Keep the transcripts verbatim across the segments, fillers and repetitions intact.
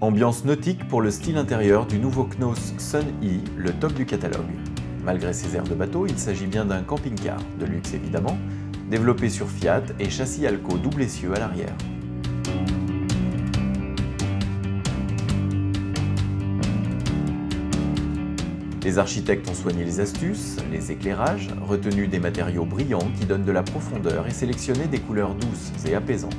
Ambiance nautique pour le style intérieur du nouveau Knaus Sun E, le top du catalogue. Malgré ses airs de bateau, il s'agit bien d'un camping-car, de luxe évidemment, développé sur Fiat et châssis Alco double essieu à l'arrière. Les architectes ont soigné les astuces, les éclairages, retenu des matériaux brillants qui donnent de la profondeur et sélectionné des couleurs douces et apaisantes.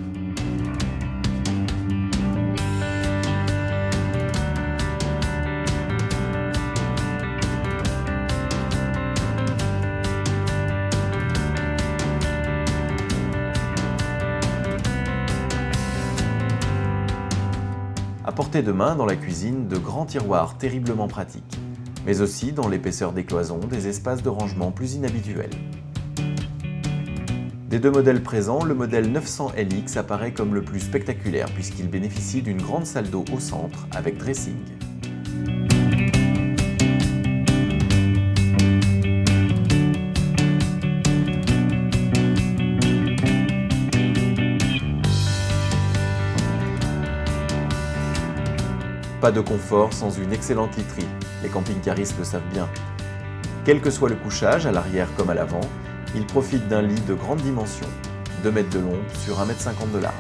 À portée de main dans la cuisine, de grands tiroirs terriblement pratiques, mais aussi dans l'épaisseur des cloisons, des espaces de rangement plus inhabituels. Des deux modèles présents, le modèle neuf cents L X apparaît comme le plus spectaculaire puisqu'il bénéficie d'une grande salle d'eau au centre avec dressing. Pas de confort sans une excellente literie, les camping-caristes le savent bien. Quel que soit le couchage, à l'arrière comme à l'avant, ils profitent d'un lit de grande dimension, deux mètres de long sur un mètre cinquante de large.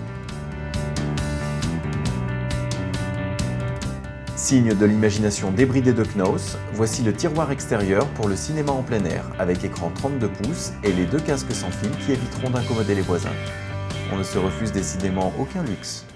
Signe de l'imagination débridée de Knaus, voici le tiroir extérieur pour le cinéma en plein air, avec écran trente-deux pouces et les deux casques sans fil qui éviteront d'incommoder les voisins. On ne se refuse décidément aucun luxe.